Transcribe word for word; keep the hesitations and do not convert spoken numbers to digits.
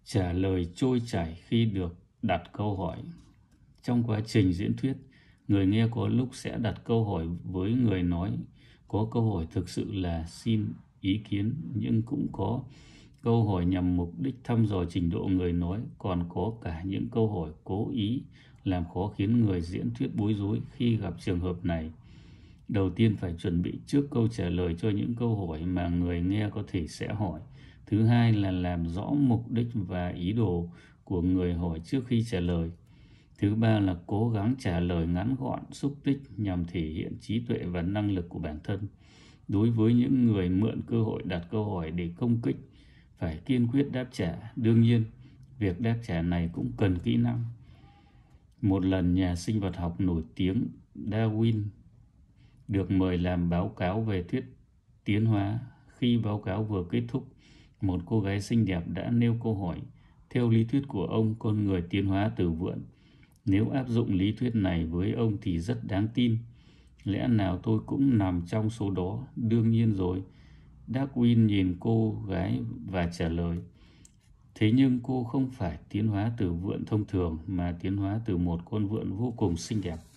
Trả lời trôi chảy khi được đặt câu hỏi. Trong quá trình diễn thuyết, người nghe có lúc sẽ đặt câu hỏi với người nói. Có câu hỏi thực sự là xin ý kiến, nhưng cũng có câu hỏi nhằm mục đích thăm dò trình độ người nói, còn có cả những câu hỏi cố ý làm khó khiến người diễn thuyết bối rối khi gặp trường hợp này. Đầu tiên phải chuẩn bị trước câu trả lời cho những câu hỏi mà người nghe có thể sẽ hỏi. Thứ hai là làm rõ mục đích và ý đồ của người hỏi trước khi trả lời. Thứ ba là cố gắng trả lời ngắn gọn, xúc tích nhằm thể hiện trí tuệ và năng lực của bản thân. Đối với những người mượn cơ hội đặt câu hỏi để công kích, phải kiên quyết đáp trả. Đương nhiên, việc đáp trả này cũng cần kỹ năng. Một lần, nhà sinh vật học nổi tiếng Darwin được mời làm báo cáo về thuyết tiến hóa. Khi báo cáo vừa kết thúc, một cô gái xinh đẹp đã nêu câu hỏi: theo lý thuyết của ông, con người tiến hóa từ vượn. Nếu áp dụng lý thuyết này với ông thì rất đáng tin. Lẽ nào tôi cũng nằm trong số đó? Đương nhiên rồi. Darwin nhìn cô gái và trả lời: thế nhưng cô không phải tiến hóa từ vượn thông thường, mà tiến hóa từ một con vượn vô cùng xinh đẹp.